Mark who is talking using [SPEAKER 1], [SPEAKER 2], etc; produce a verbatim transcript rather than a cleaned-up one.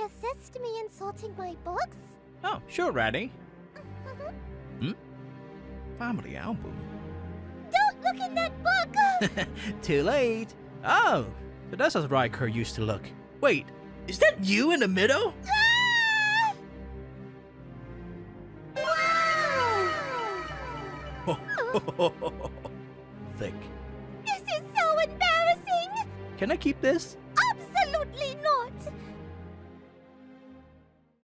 [SPEAKER 1] assist me in sorting my books?
[SPEAKER 2] Oh, sure, Ranni. Hmm? Family album.
[SPEAKER 1] Don't look in that book!
[SPEAKER 2] Too late. Oh, so that's how Riker used to look. Wait, is that you in the middle?
[SPEAKER 1] Wow!
[SPEAKER 2] Thick.
[SPEAKER 1] This is so embarrassing!
[SPEAKER 2] Can I keep this?